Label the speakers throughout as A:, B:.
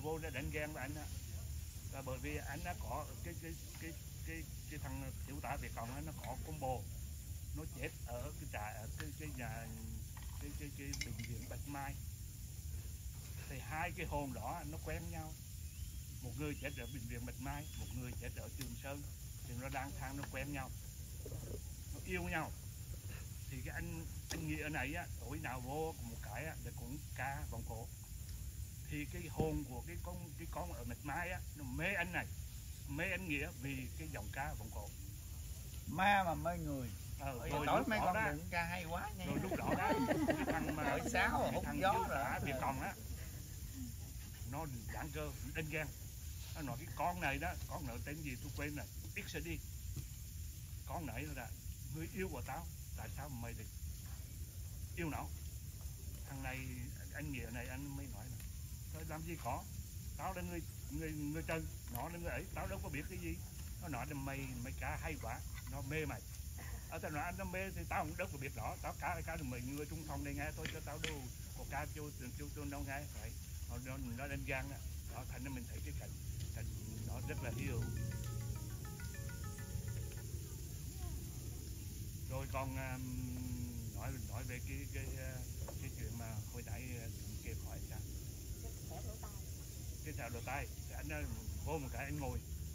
A: vô để đánh ghen với anh á, là bởi vì anh đã có cái thằng thiếu tá Việt Cộng nó có combo, nó chết ở cái nhà cái bệnh viện Bạch Mai, thì hai cái hồn đó nó quen nhau, một người chết ở bệnh viện Bạch Mai, một người chết ở Trường Sơn, thì nó lang thang nó quen nhau, nó yêu nhau. Thì cái anh Nghĩa này á, tối nào vô một cái á, để cũng ca vòng cổ, thì cái hồn của cái con ở Bạch Mai á, nó mê anh này, mê anh Nghĩa vì cái giọng ca vòng cổ.
B: Ma mà mê người.
A: Rồi
B: tối mấy con đừng ca hay quá nha.
A: Rồi lúc đó đó cái thằng mà
B: Ở sáu hút gió rồi
A: Việt Cộng á, nó giảng cơ đánh ghen, nó nói cái con này đó, con nợ tên gì tôi quên rồi, XD, con này là người yêu của tao, tại sao mày được yêu nó? Thằng này anh Nghĩa này anh mới nói là thôi làm gì có, tao là người Trần, nó là người ấy, tao đâu có biết cái gì. Nó nói là mày ca hay quá, nó mê mày. Tao nói anh nó mê thì tao cũng đâu có biết đó, tao ca được mấy người trung phòng này nghe thôi, cho tao đâu có ca cho nó nghe vậy. Nó đánh gan đó, thành ra mình thấy cái cảnh nó rất là yêu. Rồi còn nói về cái chuyện mà hồi nãy kêu hỏi sao cái thẹo lỗ tai, thì anh vô một cái anh ngồi,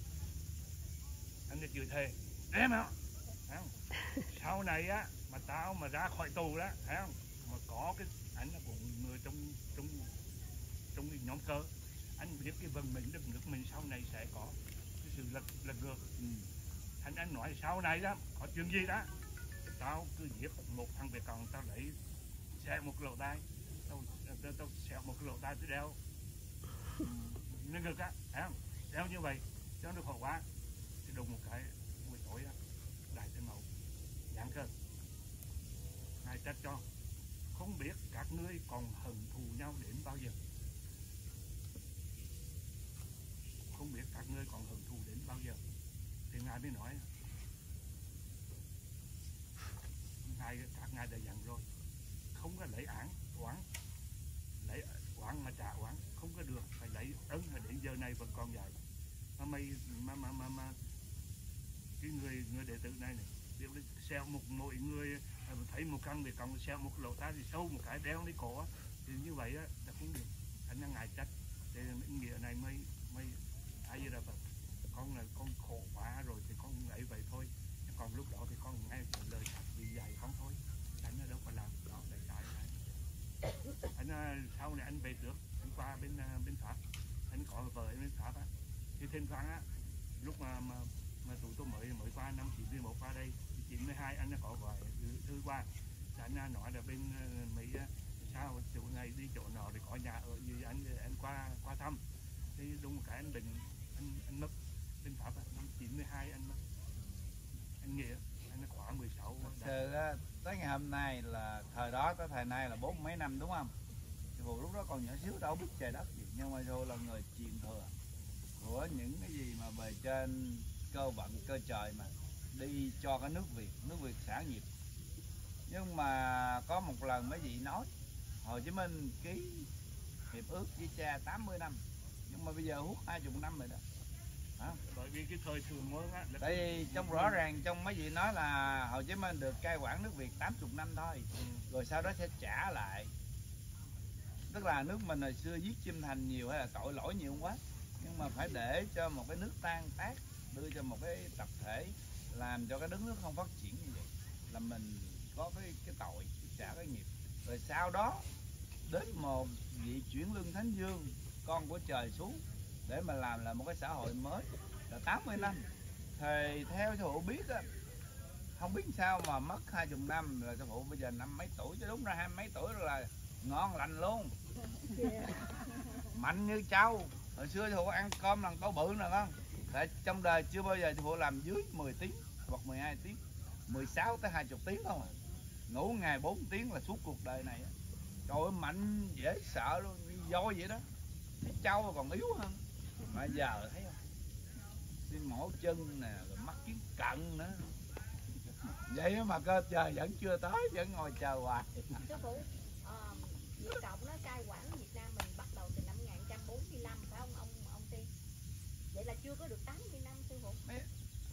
A: anh chửi thề em không, sau này á mà tao mà ra khỏi tù đó, thấy không, mà có cái anh là của người trong nhóm cơ, anh biết cái vận mệnh đất nước mình sau này sẽ có cái sự lật ngược. Anh nói sau này đó có chuyện gì đó, tao cứ giết một thằng Việt Cộng, tao lấy xẻ một lỗ tai, tao xẻ một lỗ tai tôi đeo nên ngực á, thấy không, đeo như vậy cho nó khổ quá. Thì đùng một cái buổi tối á, Đại Thiên Mẫu giảng cơ, ngài trách cho không biết các ngươi còn hận thù nhau đến bao giờ, không biết các ngươi còn hận thù đến bao giờ. Thì ngài mới nói các ngài đã dặn rồi, không có lấy oán, lấy oán mà trả oán không có được, phải lấy ấn, là đến giờ này vẫn còn vậy. Mà mày mà cái người đệ tử này đều xeo một mỗi người thấy một căn Việt Cộng xeo một lỗ tai thì sâu một cái đeo lấy cổ, thì như vậy á là không được. Anh ngài trách, thì Nghĩa này mới ai vậy là con là con khổ quá rồi thì con ấy vậy thôi, còn lúc đó thì con nghe lời thật vì dạy con thôi, anh đâu có làm đó để sai này. Anh sau này anh về trước, anh qua bên Pháp, anh có vợ anh bên Pháp á, thì thỉnh thoảng á, lúc mà tụi tôi mới qua năm 91 qua đây, 92 anh có gọi thư qua, anh nói là bên Mỹ sao chỗ này đi chỗ nọ thì có nhà ở gì, anh qua thăm, thì đúng một cái anh định anh mất bên Pháp năm 92 anh mất. Anh Nghĩa anh khoảng 16.
B: Từ tới ngày hôm nay là thời đó tới thời nay là 40 mấy năm đúng không? Thì Phù lúc đó còn nhỏ xíu đâu biết trời đất gì, nhưng mà Phù là người truyền thừa của những cái gì mà bề trên cơ vận cơ trời mà đi cho cái nước Việt sản nghiệp. Nhưng mà có một lần mấy vị nói Hồ Chí Minh ký hiệp ước với cha 80 năm, nhưng mà bây giờ hút 20 năm rồi đó.
A: Bởi vì cái thời thường mới á,
B: tại vì trong rõ ràng trong mấy vị nói là Hồ Chí Minh được cai quản nước Việt 80 năm thôi, rồi sau đó sẽ trả lại. Tức là nước mình hồi xưa giết chim thành nhiều hay là tội lỗi nhiều quá, nhưng mà phải để cho một cái nước tan tác, đưa cho một cái tập thể làm cho cái đất nước không phát triển như vậy là mình có cái tội trả cái nghiệp. Rồi sau đó đến một vị chuyển lương Thánh Dương, con của trời xuống, để mà làm là một cái xã hội mới là 80 năm. Thì theo sư phụ biết á, không biết sao mà mất 20 năm rồi sư phụ bây giờ năm mấy tuổi, chứ đúng ra 20 mấy tuổi rồi là ngon lành luôn. Mạnh như trâu. Hồi xưa sư phụ ăn cơm lần to bự nè không? Tại trong đời chưa bao giờ sư phụ làm dưới 10 tiếng hoặc 12 tiếng, 16 tới 20 tiếng không à. Ngủ ngày 4 tiếng là suốt cuộc đời này. Trời ơi, mạnh dễ sợ luôn, voi vậy đó. Cái trâu còn yếu hơn. Mà giờ thấy không? Đi mổ chân nè, rồi mắc kiến cận nữa. Vậy mà cơ trời vẫn chưa tới, vẫn ngồi chờ hoài.
C: Sư phụ, Việt Cộng nó cai quản Việt Nam mình bắt đầu từ năm 1945 phải không?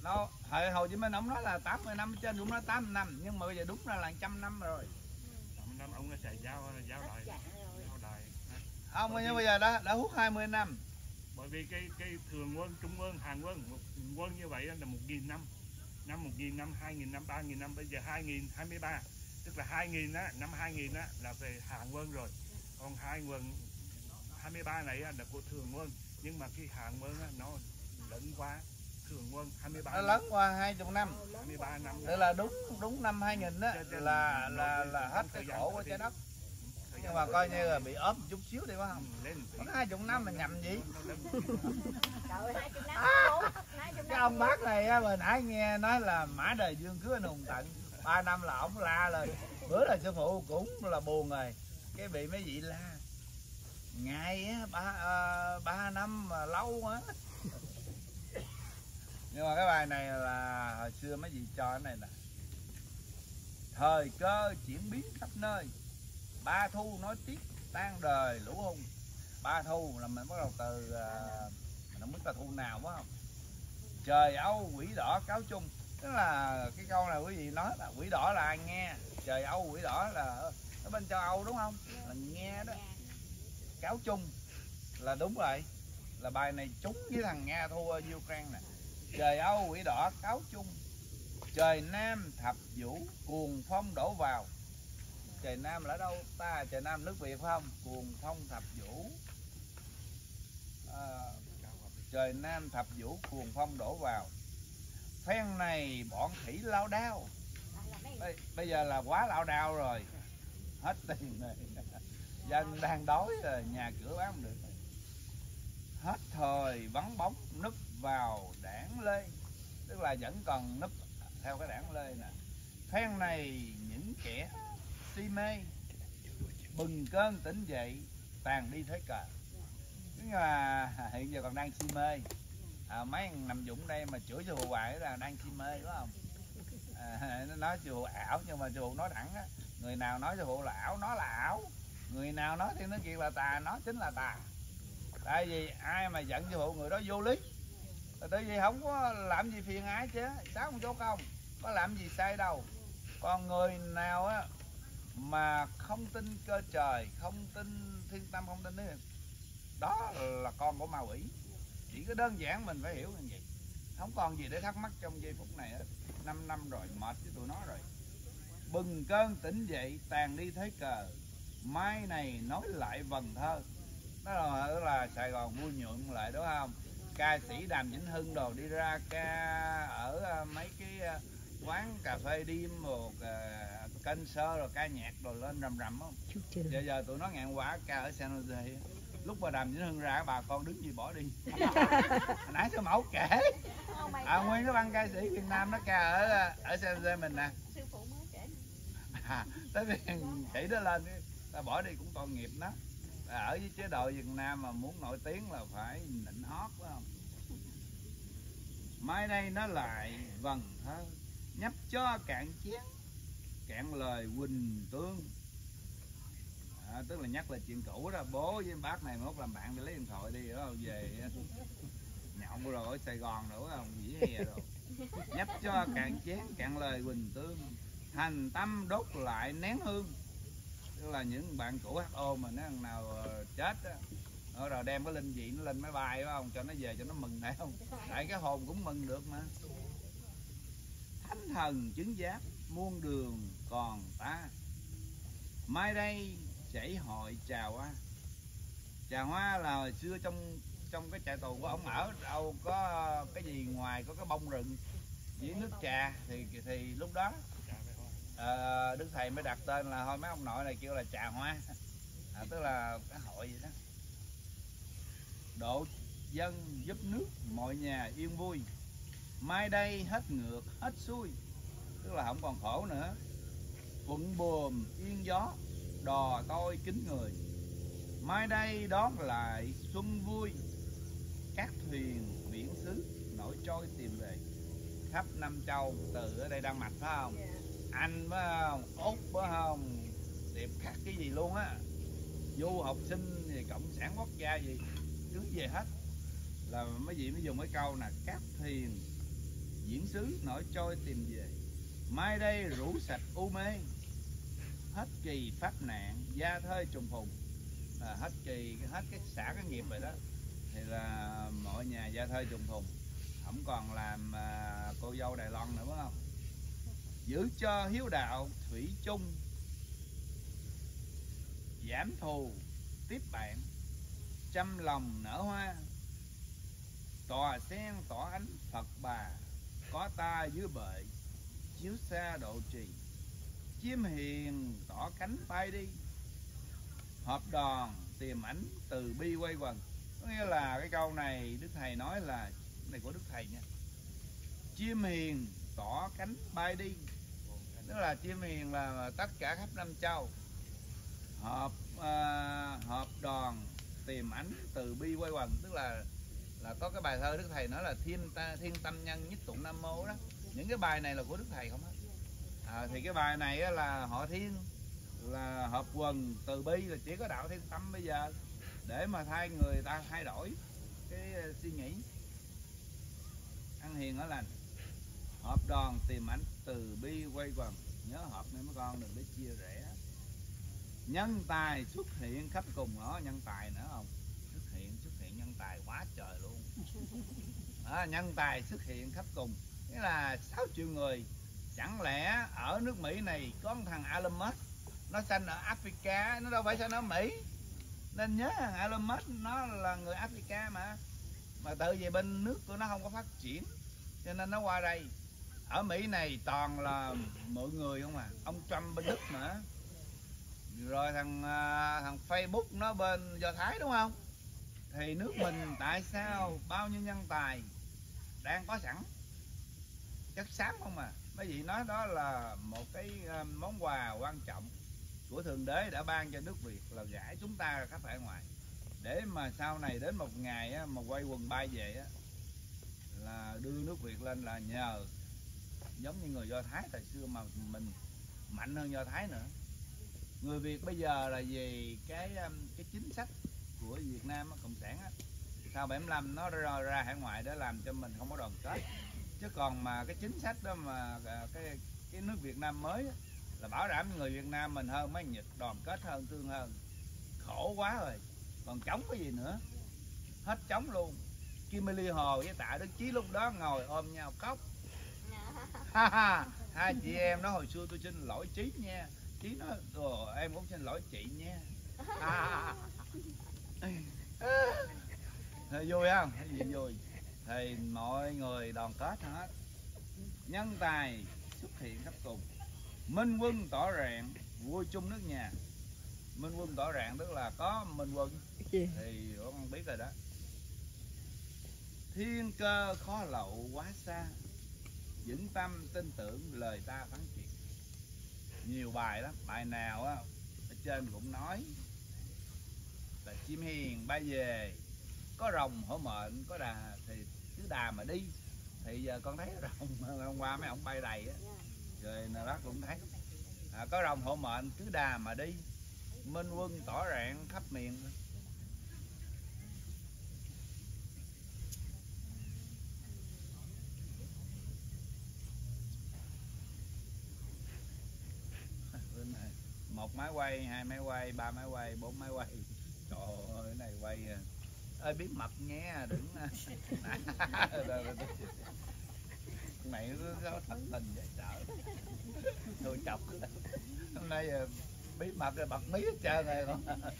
B: nó Hồ Chí Minh ông nói là 80 năm, trên cũng nói 80 năm, nhưng mà bây giờ đúng ra là 100 năm rồi.
A: 100 năm ông nó xài giao đài.
B: Ông nhưng bây giờ đã hút 20 năm.
A: Bởi vì cái thường quân, trung quân, hàng quân, một quân như vậy là 1.000 năm. Năm 1.000 năm, 2.000 năm, 3.000 năm, bây giờ 2023, tức là 2.000 á, năm 2.000 á là về hàng quân rồi. Còn hai quân 23 này là của thường quân, nhưng mà cái hàng quân á, nó lẫn qua thường quân 23.
B: Nó lẫn qua 20 năm.
A: 23 năm.
B: Tức là đúng năm 2000 á là hết cái khổ của trái đất. Nhưng mà coi như là bị ốm một chút xíu đi phải không? Có 20 năm mình nhầm gì? Cái ông bác này á, hồi nãy nghe nói là mã đời dương cứ anh hùng tận 3 năm là ổng la lên. Bữa là sư phụ cũng là buồn rồi, cái bị mấy vị la ngày á 3 năm mà lâu quá. Nhưng mà cái bài này là hồi xưa mấy vị cho cái này nè: thời cơ chuyển biến khắp nơi, Ba Thu nói tiếp tan đời lũ hung. Ba Thu là mình bắt đầu từ mình không biết là thu nào phải không? Trời Âu quỷ đỏ cáo chung. Tức là cái câu này quý vị nói là quỷ đỏ là ai nghe? Trời Âu quỷ đỏ là ở bên châu Âu đúng không? Là nghe đó. Cáo chung là đúng rồi, là bài này trúng với thằng Nga thua Ukraine nè. Trời Âu quỷ đỏ cáo chung, trời Nam thập vũ cuồng phong đổ vào. Trời Nam là ở đâu ta? Trời Nam nước Việt phải không? Cuồng phong thập vũ. Trời Nam thập vũ cuồng phong đổ vào. Phen này bọn khỉ lao đao. Bây giờ là quá lao đao rồi, hết tiền rồi. Dân đang đói rồi, nhà cửa bán không được. Hết thời vắng bóng núp vào đảng Lê. Tức là vẫn còn núp theo cái đảng Lê nè. Phen này những kẻ si mê bừng cơn tỉnh dậy tàn đi thế cờ. Nhưng mà hiện giờ còn đang si mê. Mấy nằm Dũng đây mà chửi sư phụ hoài là đang si mê đúng không? Nó nói sư phụ ảo, nhưng mà sư phụ nói thẳng á, người nào nói sư phụ là ảo nó là ảo, người nào nói thì nó kia là tà nó chính là tà. Tại vì ai mà giận sư phụ người đó vô lý. Tại vì không có làm gì phiền ái chứ, sáu con số không có làm gì sai đâu. Còn người nào á mà không tin cơ trời, không tin thiên tâm, không tin đó là con của ma quỷ. Chỉ có đơn giản mình phải hiểu như vậy. Không còn gì để thắc mắc trong giây phút này hết. 5 năm rồi, mệt với tụi nó rồi. Bừng cơn tỉnh dậy tàn đi thế cờ, mai này nói lại vần thơ. Đó là Sài Gòn vui nhuộm lại đúng không? Ca sĩ Đàm Vĩnh Hưng đồ đi ra ca ở mấy cái quán cà phê đêm một kênh sơ rồi ca nhạc rồi lên rầm rầm không? Giờ tụi nó ngàn quả ca ở San Jose. Lúc mà Đàm Vĩnh Hưng ra bà con đứng gì bỏ đi. Nãy sư mẫu kể nguyên cái băng ca sĩ Việt Nam nó ca ở San Jose mình nè. Tới khi chỉ đó lên ta bỏ đi cũng tội nghiệp đó. Ở với chế độ Việt Nam mà muốn nổi tiếng là phải nịnh hót phải không? Mai đây nó lại vần thơ nhấp cho cạn chén, cạn lời Quỳnh Tương. Tức là nhắc là chuyện cũ đó. Bố với bác này mốt làm bạn để lấy điện thoại đi đúng không? Về nhậu rồi ở Sài Gòn nữa không? Vỉa hè rồi. Nhấp cho cạn chén, cạn lời Quỳnh Tương, thành tâm đốt lại nén hương. Tức là những bạn cũ HO mà nó thằng nào chết á, rồi đem cái linh dị nó lên máy bay phải không? Cho nó về cho nó mừng phải không? Tại cái hồn cũng mừng được mà. Thánh thần chứng giáp muôn đường còn ta, mai đây chảy hội trà hoa. Trà hoa là hồi xưa trong cái trại tù của ông ở đâu có cái gì ngoài có cái bông rừng với nước trà thì lúc đó Đức Thầy mới đặt tên là thôi mấy ông nội này kêu là trà hoa. Tức là cái hội vậy đó. Độ dân giúp nước mọi nhà yên vui, mai đây hết ngược hết xuôi. Tức là không còn khổ nữa. Thuận buồm yên gió đò tôi kính người, mai đây đón lại xuân vui. Các thuyền biển xứ nổi trôi tìm về khắp năm châu. Từ ở đây Đan Mạch phải không? Anh phải không? Úc phải không? Tiệp khắc cái gì luôn á. Du học sinh gì cộng sản quốc gia gì cứ về hết. Là mấy vị mới dùng cái câu là các thuyền diễn xứ nổi trôi tìm về. Mai đây rủ sạch u mê, hết kỳ pháp nạn gia thơi trùng phùng. Hết kỳ, hết cái xả cái nghiệp rồi đó, thì là mọi nhà gia thơi trùng phùng, không còn làm cô dâu Đài Loan nữa, phải không? Giữ cho hiếu đạo thủy chung, giảm thù tiếp bạn, trăm lòng nở hoa. Tòa sen tỏa ánh Phật bà, có ta dưới bệ chiếu xa độ trì. Chim hiền tỏ cánh bay đi, họp đòn tìm ảnh từ bi quay quần. Có nghĩa là cái câu này Đức Thầy nói là này của Đức Thầy nha. Chim hiền tỏ cánh bay đi, tức là chim hiền là tất cả khắp năm châu. Họp đòn tìm ảnh từ bi quay quần, tức là có cái bài thơ Đức Thầy nói là thiên tâm nhân nhất tụng nam mô đó. Những cái bài này là của Đức Thầy không hết. Thì cái bài này là họ thiên là hợp quần từ bi, là chỉ có đạo thiên tâm bây giờ để mà người ta thay đổi cái suy nghĩ. Ăn hiền ở lành, họp đòn tìm ảnh từ bi quay quần. Nhớ họp nên mấy con đừng để chia rẽ. Nhân tài xuất hiện khắp cùng, đó nhân tài nữa không? Xuất hiện nhân tài quá trời luôn. Nhân tài xuất hiện khắp cùng, nghĩa là 6 triệu người. Chẳng lẽ ở nước Mỹ này có một thằng Elon Musk, nó sanh ở Africa, nó đâu phải sanh ở Mỹ. Nên nhớ thằng Elon Musk nó là người Africa mà tự về bên nước của nó không có phát triển, cho nên nó qua đây. Ở Mỹ này toàn là mọi người không à. Ông Trump bên Đức nữa, rồi thằng Facebook nó bên Do Thái, đúng không? Thì nước mình tại sao bao nhiêu nhân tài đang có sẵn, chất xám không à. Mấy vị nói đó là một cái món quà quan trọng của Thượng Đế đã ban cho nước Việt, là gãi chúng ta ra khắp hải ngoại, để mà sau này đến một ngày mà quay quần bay về là đưa nước Việt lên, là nhờ giống như người Do Thái thời xưa mà mình mạnh hơn Do Thái nữa. Người Việt bây giờ là vì cái chính sách của Việt Nam Cộng sản sau 75 nó ra hải ngoại để làm cho mình không có đoàn kết. Chứ còn mà cái chính sách đó mà cái nước Việt Nam mới là bảo đảm người Việt Nam mình hơn mấy Nhật, đoàn kết hơn, thương hơn. Khổ quá rồi, còn chống cái gì nữa, hết chống luôn. Kim Ly Hồ với Tạ Đức Chí lúc đó ngồi ôm nhau khóc. Hai chị em nó hồi xưa tôi xin lỗi Chí nha, Chí nói em cũng xin lỗi chị nha. Thì vui không? Cái gì vui? Thì mọi người đoàn kết hết. Nhân tài xuất hiện khắp cùng, minh quân tỏ rạng vui chung nước nhà. Minh quân tỏ rạng tức là có minh quân thì con biết rồi đó. Thiên cơ khó lậu quá xa, vững tâm tin tưởng lời ta phán chuyện. Nhiều bài lắm, bài nào ở trên cũng nói là chim hiền bay về, có rồng hổ mệnh, có đà thì cứ đà mà đi. Thì giờ con thấy rồng hôm qua mấy ông bay đầy á, rồi nào đó cũng thấy có rồng hổ mệnh cứ đà mà đi, minh quân tỏ rạng khắp miền. Một máy quay, 2 máy quay, 3 máy quay, 4 máy quay. Trời ơi, cái này quay ơi bí mật nhé, đừng này nó thất tình dễ sợ. Thôi chọc hôm nay bí mật rồi bật mí hết trơn rồi.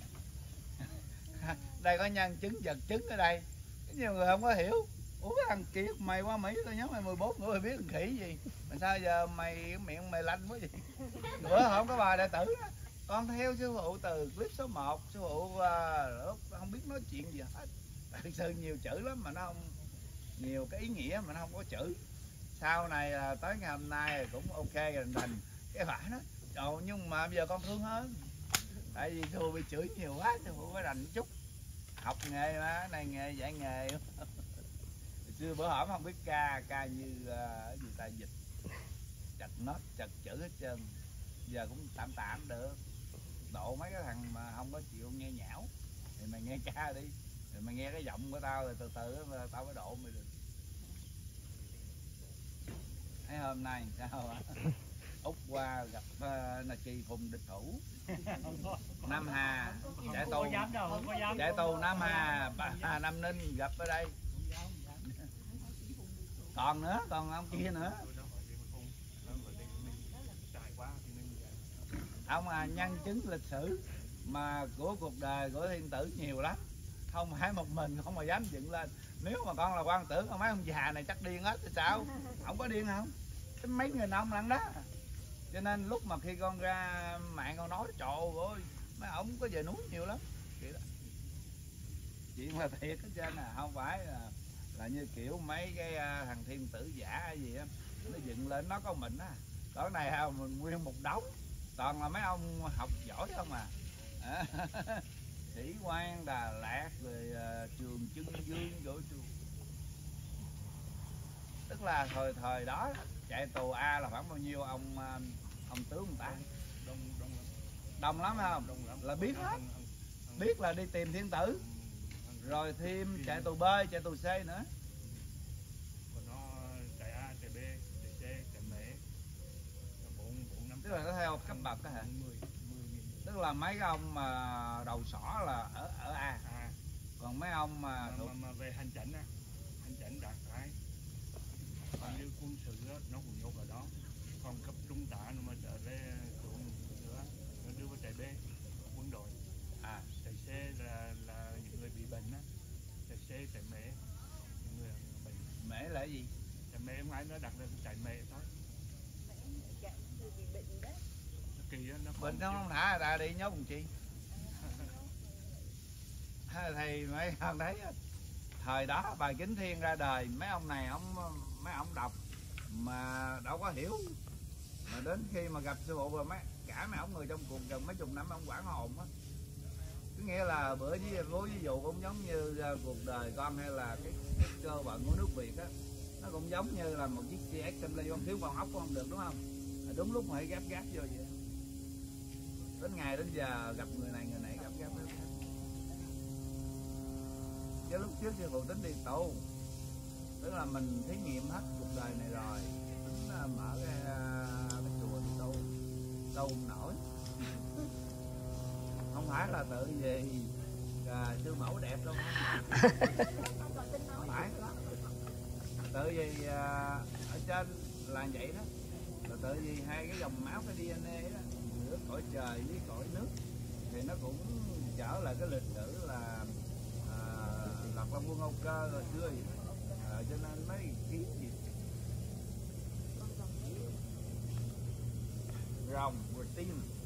B: Đây có nhân chứng vật chứng ở đây, nhiều người không có hiểu. Ủa cái thằng kia mày qua Mỹ tao nhớ mày 14 tuổi mày biết thằng khỉ gì mà sao giờ mày miệng mày lanh quá gì. Bữa không có bà đệ tử đó, con theo sư phụ từ clip số 1, sư phụ không biết nói chuyện gì hết. Thật sự nhiều chữ lắm mà nó không, nhiều cái ý nghĩa mà nó không có chữ. Sau này tới ngày hôm nay cũng ok rồi thành cái phải đó. Trời, nhưng mà bây giờ con thương hơn, tại vì sư phụ bị chửi nhiều quá, sư phụ phải đành chút. Học nghề mà, này nghề dạy nghề. Xưa bữa hổm không biết ca như gì ta dịch chặt nốt chặt chữ hết trơn. Giờ cũng tạm được. Độ mấy cái thằng mà không có chịu nghe nhão thì mày nghe ca đi, rồi mày nghe cái giọng của tao rồi từ từ tao mới độ mày được. Thấy hôm nay sao ạ? Úc qua gặp là Kỳ Phùng địch thủ Nam Hà chạy tù, chạy tù Nam Hà, Nam Ninh gặp ở đây. Còn nữa, còn ông kia nữa. Ông nhân chứng lịch sử mà của cuộc đời của thiên tử nhiều lắm, không phải một mình không mà dám dựng lên. Nếu mà con là quan tử, mấy ông già này chắc điên hết thì sao? Không có điên không? Mấy người ông lận đó. Cho nên lúc mà khi con ra mạng con nói trời ơi, mấy ổng có về núi nhiều lắm. Chuyện là thiệt hết trơn à, không phải là như kiểu mấy cái thằng thiên tử giả hay gì á, nó dựng lên nó có mình á. Cái này mình nguyên một đống, toàn là mấy ông học giỏi không à. Sĩ Quan Đà Lạt rồi Trường Trưng Dương chỗ trường. Tức là thời đó chạy tù A là khoảng bao nhiêu ông tướng người ta? Đông lắm không? Là biết hết. Biết là đi tìm thiên tử. Rồi thêm chạy tù B, chạy tù C nữa.
A: Còn nó chạy A, chạy B, chạy C, chạy mẹ.
B: Tức là nó theo cấp bậc đó hả? Tức là mấy cái ông mà đầu sỏ là ở A. Còn mấy ông mà
A: về hành chánh á, hành chánh đạt cái. Còn như quân sự á, nó cũng nhốt ở đó. Còn cấp trung tá nó mà trở lên xuống nữa, nó đưa vào chạy B, quân đội. Chạy C là những người bị bệnh á. Chạy C, chạy mẹ, những người bệnh.
B: Mẹ là gì?
A: Chạy mẹ không ai nó đặt lên chạy mẹ thôi. Kỳ á, nó
B: bệnh nó không thả người ta đi nhốt làm chi? Thì mấy ông thấy thời đó bài Kính Thiên ra đời, mấy ông này mấy ông đọc mà đâu có hiểu, mà đến khi mà gặp sư phụ rồi cả mấy ông người trong cuộc gần mấy chục năm ông quản hồn á. Có nghĩa là bữa với ví dụ cũng giống như cuộc đời con hay là cái cơ vận của nước Việt á, nó cũng giống như là một chiếc xe Assembly, con thiếu con ốc không được đúng không? Đúng lúc mà phải gáp vô vậy. Đến ngày đến giờ gặp người này gáp. Chứ lúc trước sư phụ tính đi tù, tức là mình thí nghiệm hết cuộc đời này rồi, tính mở cái chùa đi tu không nổi. Không phải là tự gì sư mẫu đẹp đâu, không phải đó. Tự vì ở trên là vậy đó, là tự vì hai cái dòng máu, cái DNA đó giữa cõi trời với cõi nước thì nó cũng trở lại cái lịch sử là Lạc Long Quân Âu Cơ hồi xưa vậy đó. Cho nên mấy kiếm gì rồng rồi tim